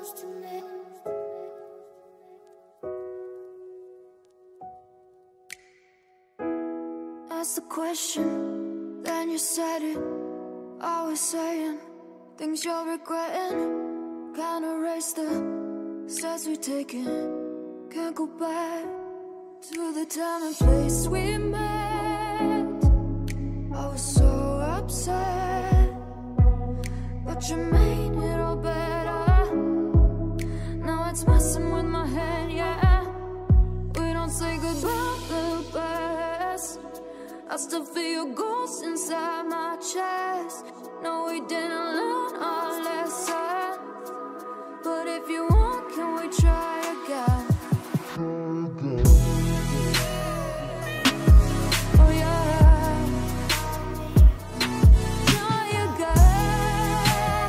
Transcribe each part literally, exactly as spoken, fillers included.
Ask the question, then you said it. Always saying things you're regretting. Can't erase the steps we've taken. Can't go back to the time and place we met. I was so upset, but you made it all better. Now it's messing with my head, yeah. We don't say goodbye the best. I still feel your ghost inside my chest. No, we didn't learn our lesson, but if you want, can we try again? Oh yeah, try again.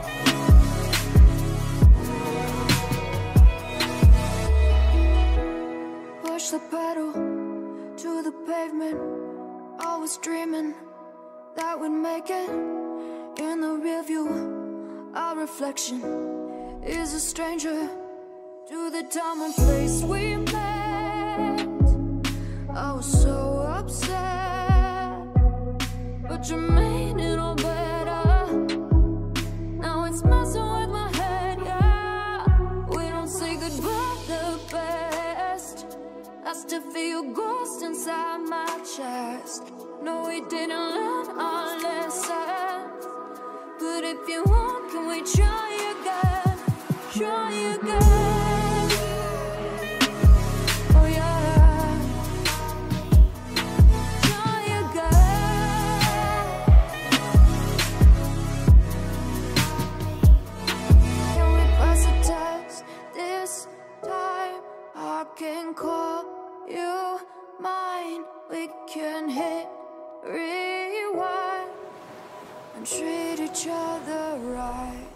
Push the pedal to the pavement. I was dreaming that we'd make it. In the rear view, our reflection is a stranger to the time and place we met. I was so upset, but you made it all better. Now it's messing with my head, yeah. We don't say goodbye the best. I still feel your ghost inside my chest. No, we didn't learn our lesson, but if you want, can we try again? Try again. Oh yeah, try again. Can we pass the test this time? I can call you mine. We can hit rewind and treat each other right.